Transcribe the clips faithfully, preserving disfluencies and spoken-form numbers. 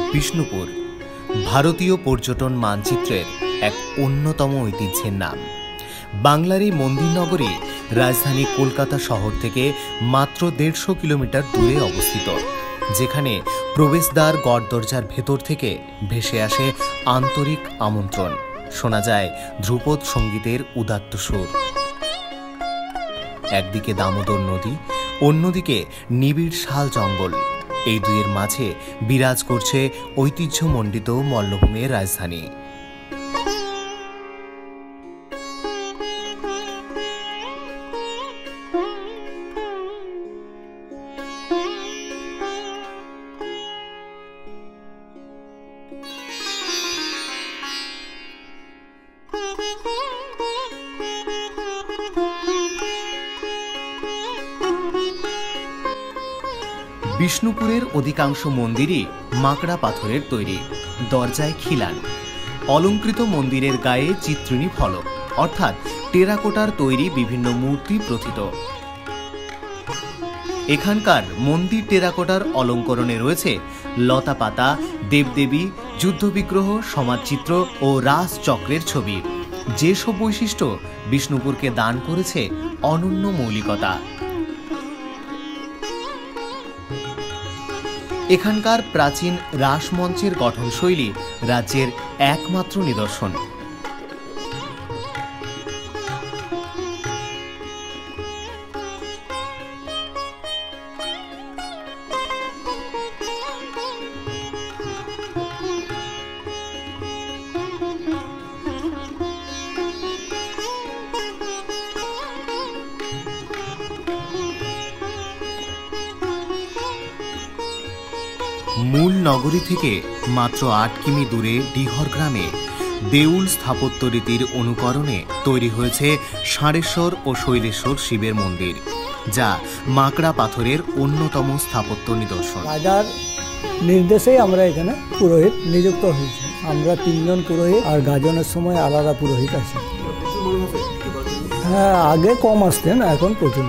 বিষ্ণুপুর ভারতীয় পর্যটন মানচিত্রের এক অন্যতম ঐতিহ্যের নাম। বাংলার এই মন্দির নগরী রাজধানী কলকাতা শহর থেকে মাত্র দেড়শো কিলোমিটার দূরে অবস্থিত, যেখানে প্রবেশদ্বার গড়দরজার ভেতর থেকে ভেসে আসে আন্তরিক আমন্ত্রণ, শোনা যায় ধ্রুপদ সঙ্গীতের উদাত্ত সুর। একদিকে দামোদর নদী, অন্যদিকে নিবিড় শাল জঙ্গল, এই দুইয়ের মাঝে বিরাজ করছে ঐতিহ্যমণ্ডিত মল্লভূমির রাজধানী। বিষ্ণুপুরের অধিকাংশ মন্দিরই মাকড়া পাথরের তৈরি, দরজায় খিলান। অলঙ্কৃত মন্দিরের গায়ে চিত্রণী ফলক অর্থাৎ টেরাকোটার তৈরি বিভিন্ন মূর্তি প্রথিত। এখানকার মন্দির টেরাকোটার অলঙ্করণে রয়েছে লতা পাতা, দেবদেবী, যুদ্ধবিগ্রহ, সমাজচিত্র ও রাস চক্রের ছবি। যেসব বৈশিষ্ট্য বিষ্ণুপুরকে দান করেছে অনন্য মৌলিকতা। এখানকার প্রাচীন রাসমঞ্চের গঠনশৈলী রাজ্যের একমাত্র নিদর্শন। মূল নগরী থেকে মাত্র আট কিমি দূরে ডিহর গ্রামে দেউল স্থাপত্য রীতির অনুকরণে তৈরি হয়েছে ষাঁড়েশ্বর ও শৈলেশ্বর শিবের মন্দির, যা মাকড়া পাথরের অন্যতম স্থাপত্য নিদর্শন। রাজার নির্দেশেই আমরা এখানে পুরোহিত নিযুক্ত হয়েছি। আমরা তিনজন পুরোহিত, আর গাজনের সময় আলাদা পুরোহিত আছে। হ্যাঁ, আগে কম আসতেন, এখন প্রচুর।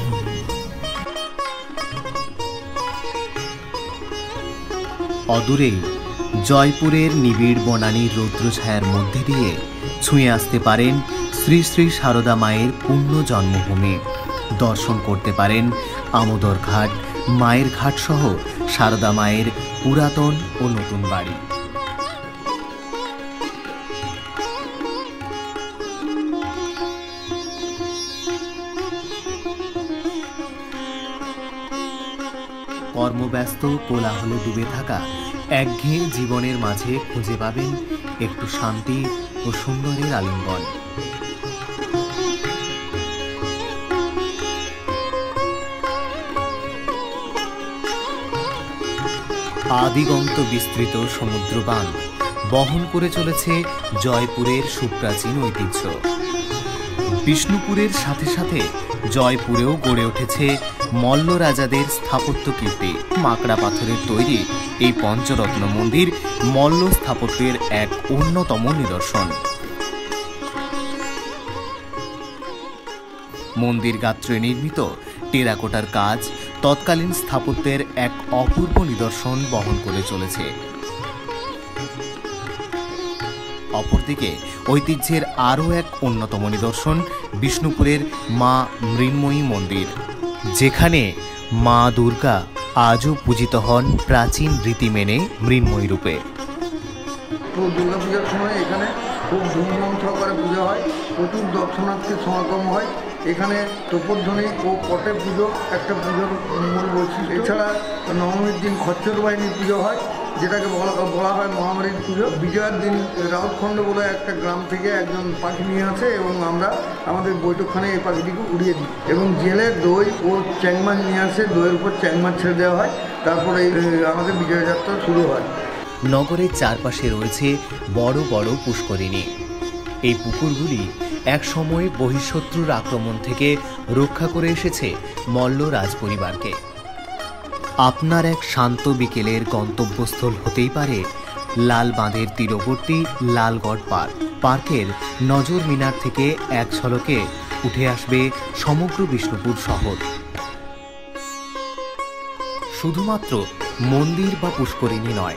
অদূরেই জয়পুরের নিবিড় বনানীর রৌদ্রছায়ার মধ্যে দিয়ে ছুঁয়ে আসতে পারেন শ্রী শ্রী সারদা মায়ের পুণ্য জন্মভূমি। দর্শন করতে পারেন আমোদর ঘাট, মায়ের ঘাট সহ সারদা মায়ের পুরাতন ও নতুন বাড়ি। কর্মব্যস্ত কোলাহলে ডুবে থাকা একঘেয়ে জীবনের মাঝে খুঁজে পাবেন একটু শান্তি ও সুন্দরের আলিঙ্গন। আদিগন্ত বিস্তৃত সমুদ্র বাঁধ বহন করে চলেছে জয়পুরের সুপ্রাচীন ঐতিহ্য। বিষ্ণুপুরের সাথে সাথে জয়পুরেও গড়ে উঠেছে মল্ল রাজাদের স্থাপত্য কীর্তি। মাকড়া পাথরের তৈরি এই পঞ্চরত্ন মন্দির মল্ল স্থাপত্যের এক অন্যতম নিদর্শন। মন্দির গাত্রে নির্মিত টেরাকোটার কাজ তৎকালীন স্থাপত্যের এক অপূর্ব নিদর্শন বহন করে চলেছে। অপরদিকে ঐতিহ্যের আরও এক অন্যতম নিদর্শন বিষ্ণুপুরের মা মৃন্ময়ী মন্দির, যেখানে মা দুর্গা আজও পূজিত হন প্রাচীন রীতি মেনে মৃন্ময়ী রূপে। দুর্গা পূজার সময় এখানে খুব ধুমধাম সহকারে পুজো হয়, প্রচুর দর্শনার্থীর সমাগম হয়। এখানে তোপধ্বনি ও পটে পুজো একটা পুজোর মূল বৈশিষ্ট্য। এছাড়া নবমীর দিন খচ্চর বাহিনীর পুজো হয়, যেটাকে বলা বলা হয় মহামারীর পুজো। বিজয়ার দিন রাউতখণ্ড বলে একটা গ্রাম থেকে একজন পাখি নিয়ে আসে এবং আমরা আমাদের বৈঠকখানে এই পাখিটিকে উড়িয়ে দিই, এবং জেলে দই ও চ্যাং মাছ নিয়ে আসে, দইয়ের উপর চ্যাং মাছ ছেড়ে দেওয়া হয়, তারপরে আমাদের বিজয় যাত্রা শুরু হয়। নগরের চারপাশে রয়েছে বড় বড় পুষ্করিণী। এই পুকুরগুলি এক সময় বহিঃশত্রুর আক্রমণ থেকে রক্ষা করে এসেছে মল্ল রাজ পরিবারকে। আপনার এক শান্ত বিকেলের গন্তব্যস্থল হতেই পারে লাল বাঁধের তীরবর্তী লালগড় পার্ক। পার্কের নজর মিনার থেকে এক ঝলকে উঠে আসবে সমগ্র বিষ্ণুপুর শহর। শুধুমাত্র মন্দির বা পুষ্করিণী নয়,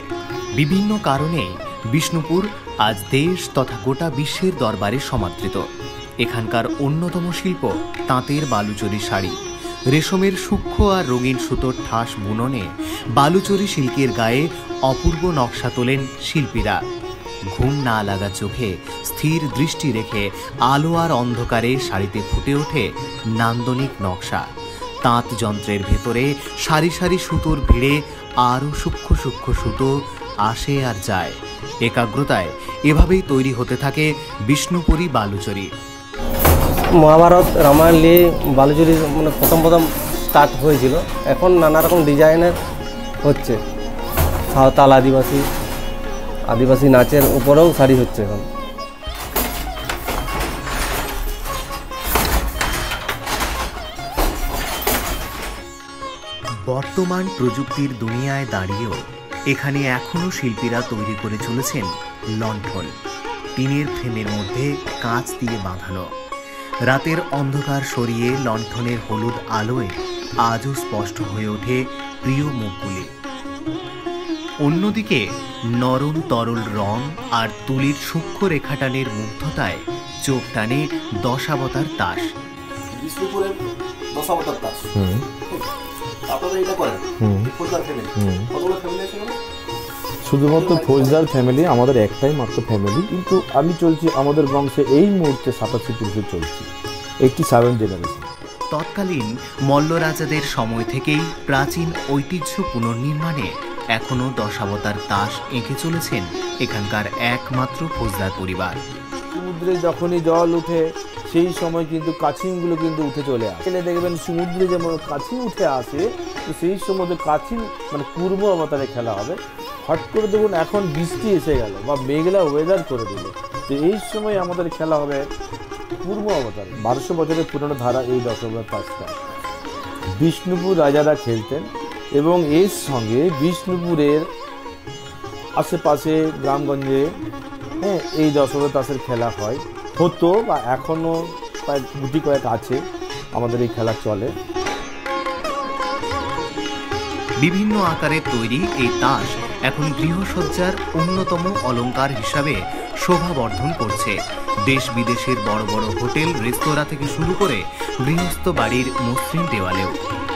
বিভিন্ন কারণে বিষ্ণুপুর আজ দেশ তথা গোটা বিশ্বের দরবারে সমাদৃত। এখানকার অন্যতম শিল্প তাঁতের বালুচরী শাড়ি। রেশমের সূক্ষ্ম আর রঙিন সুতোর ঠাস বুননে বালুচরী সিল্কের গায়ে অপূর্ব নকশা তোলেন শিল্পীরা। ঘুম না লাগা চোখে স্থির দৃষ্টি রেখে আলো আর অন্ধকারে শাড়িতে ফুটে ওঠে নান্দনিক নকশা। তাঁত যন্ত্রের ভেতরে সারি সারি সুতোর ভিড়ে আরও সূক্ষ্ম সূক্ষ্ম সুতো আসে আর যায়। একাগ্রতায় এভাবেই তৈরি হতে থাকে বিষ্ণুপুরী বালুচরী। মহাভারত রামায়ণ নিয়ে বালুচরী মানে প্রথম প্রথম স্টার্ট হয়েছিল। এখন নানা রকম ডিজাইনের হচ্ছে, সাঁওতাল আদিবাসী আদিবাসী নাচের উপরেও শাড়ি হচ্ছে এখন। বর্তমান প্রযুক্তির দুনিয়ায় দাঁড়িয়েও এখানে এখনও শিল্পীরা তৈরি করে চলেছেন লণ্ঠন। টিনের ফ্রেমের মধ্যে কাঁচ দিয়ে বাঁধানো। রাতের অন্ধকার সরিয়ে লণ্ঠনের হলুদ আলোয় আজও স্পষ্ট হয়ে ওঠে প্রিয় মুখগুলি। অন্যদিকে নরম তরল রং আর তুলির সূক্ষ্ম রেখাটানের মুগ্ধতায় চোখ টানে দশাবতার তাস। বিষ্ণুপুরের দশাবতার তাস আপনারা এটা করেন? ফৌজদার ফ্যামিলি কতগুলো ফ্যামিলি আছে? শুধুমাত্র ফৌজদার ফ্যামিলি আমাদের একটাই মাত্র ফ্যামিলি, কিন্তু আমি চলছি আমাদের বংশে এই মুহূর্তে সাতাশি পুরুষে চলছি, এইটটি সেভেন জেনারেশন। তৎকালীন মল্ল রাজাদের সময় থেকেই প্রাচীন ঐতিহ্য পুনর্নির্মাণে এখনও দশাবতার তাস এঁকে চলেছেন এখানকার একমাত্র ফৌজদার পরিবার। সমুদ্রে যখনই জল উঠে সেই সময় কিন্তু কাছিমগুলো কিন্তু উঠে চলে আসে। দেখবেন সমুদ্রে যেমন কাছিম উঠে আসে, তো সেই সময় কাছিম মানে পূর্ব অবতারে খেলা হবে। হট করে দেখুন এখন বৃষ্টি এসে গেল বা মেঘলা ওয়েদার করে দিল, তো এই সময় আমাদের খেলা হবে পূর্ব অবতার। বারোশো বছরের পুরনো ধারা এই দশাবতার তাসটা বিষ্ণুপুর রাজারা খেলতেন, এবং এর সঙ্গে বিষ্ণুপুরের আশেপাশে গ্রামগঞ্জে হ্যাঁ এই দশাবতার তাসের খেলা হয় হতো বা এখনও প্রায় গুটি কয়েক আছে আমাদের এই খেলা চলে। বিভিন্ন আকারের তৈরি এই তাস এখন গৃহসজ্জার অন্যতম অলংকার হিসাবে শোভাবর্ধন করছে দেশ বিদেশের বড় বড় হোটেল রেস্তোরাঁ থেকে শুরু করে গৃহস্থ বাড়ির মসৃণ দেওয়ালেও।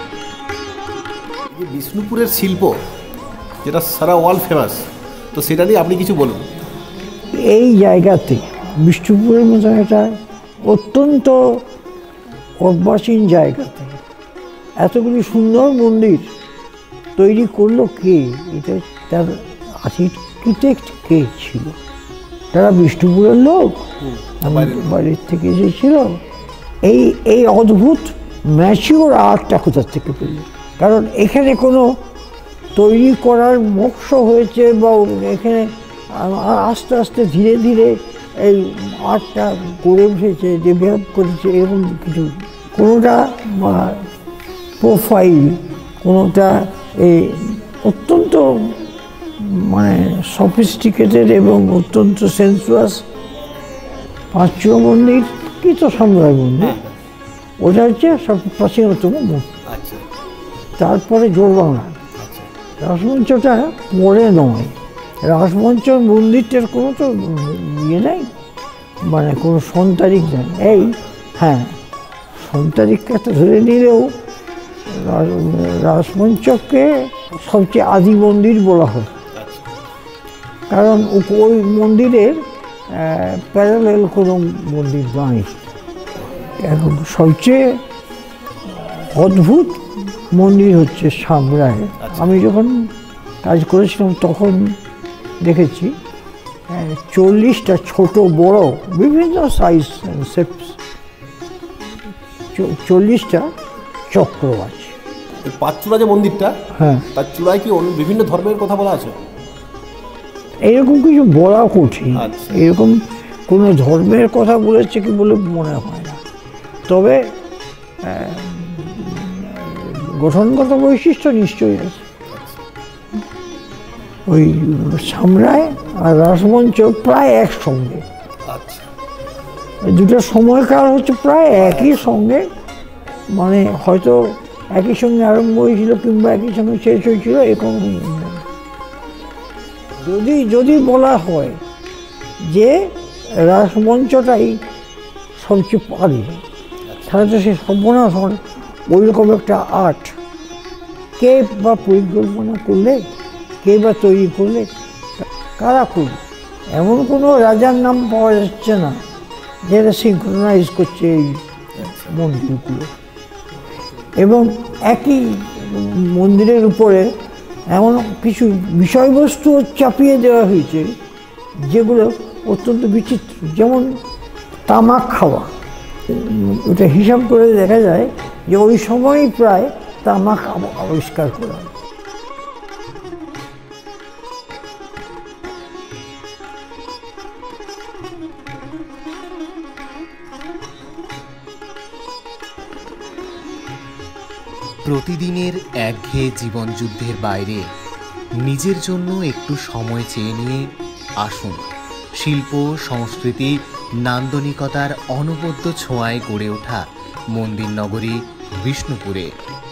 বিষ্ণুপুরের শিল্প যেটা সারা ওয়ার্ল্ড ফেমাস, তো সেটা নিয়ে আপনি কিছু বলুন। এই জায়গাতে বিষ্ণুপুরের মতো একটা অত্যন্ত অর্বাচীন জায়গাতে এতগুলি সুন্দর মন্দির তৈরি করলো কে? এটা তার আর্কিটেক্ট কে ছিল? তারা বিষ্ণুপুরের লোক, বাড়ির থেকে এসেছিল। এই এই অদ্ভুত ম্যাচিওর আর্টটা কোথার থেকে পেল? কারণ এখানে কোনো তৈরি করার মোক্ষ হয়েছে বা এখানে আস্তে আস্তে ধীরে ধীরে এই আর্টটা গড়ে উঠেছে, ডেভেলপ করেছে, এরকম কিছু। কোনোটা প্রোফাইল, কোনোটা এই অত্যন্ত মানে সফিস্টিকেটেড এবং অত্যন্ত সেন্সুয়াস। পাঁচুয়া মন্দির কি তো সামরাই মন্দির, ওটা হচ্ছে সব প্রাচীনতম মন্দির। তারপরে জোর বাংলা রাসমঞ্চটা পরে নয়। রাসমঞ্চ মন্দিরটার কোনো তো ইয়ে নেই, মানে কোনো সন্তারিক নেই। এই হ্যাঁ সন্তারিকটা ধরে নিলেও রাসমঞ্চকে সবচেয়ে আদি মন্দির বলা হয়, কারণ ওই মন্দিরের প্যারালেল কোনো মন্দির নয়। এখন সবচেয়ে অদ্ভুত মন্দির হচ্ছে সামরায়। আমি যখন কাজ করেছিলাম তখন দেখেছি চল্লিশটা ছোট বড় বিভিন্ন সাইজ শেপস, চল্লিশটা চক্র আছে। পাঁচচূড়া যে মন্দিরটা, হ্যাঁ, তার চূড়ায় কি বিভিন্ন ধর্মের কথা বলা আছে? এরকম কিছু বলা কঠিন। এরকম কোনো ধর্মের কথা বলেছে কি বলে মনে হয় না, তবে গঠনগত বৈশিষ্ট্য নিশ্চয়ই আছে। ওই সামরায় আর রাসমঞ্চ প্রায় একসঙ্গে, দুটো সময়কাল হচ্ছে প্রায় একই সঙ্গে, মানে হয়তো একই সঙ্গে আরম্ভ হয়েছিল কিংবা একই সঙ্গে শেষ হয়েছিল এরকম। যদি যদি বলা হয় যে রাসমঞ্চটাই সবচেয়ে পারে, তাহলে তো সে সর্বনাশ হয়। ওইরকম একটা আর্ট কে বা পরিকল্পনা করলে, কে বা তৈরি করলে, কারা করবে? এমন কোনো রাজার নাম পাওয়া যাচ্ছে না যেটা সিনক্রোনাইজ করছে এই মন্দিরগুলো। এবং একই মন্দিরের উপরে এমন কিছু বিষয়বস্তু চাপিয়ে দেওয়া হয়েছে যেগুলো অত্যন্ত বিচিত্র, যেমন তামাক খাওয়া। ওটা হিসাব করে দেখা যায় যে ওই সময়ই প্রায় তামাক আবিষ্কার করা। প্রতিদিনের একঘেয়ে জীবনযুদ্ধের বাইরে নিজের জন্য একটু সময় চেয়ে নিয়ে আসুন শিল্প সংস্কৃতি নান্দনিকতার অনবদ্য ছোঁয়ায় গড়ে ওঠা মন্দির নগরী বিষ্ণুপুরে।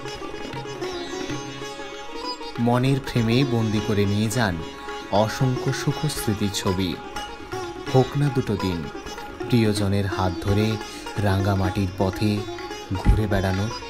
মনের ফ্রেমে বন্দি করে নিয়ে যান অসংখ্য সুখ স্মৃতির ছবি। হোক না দুটো দিন প্রিয়জনের হাত ধরে রাঙামাটির পথে ঘুরে বেড়ানোর।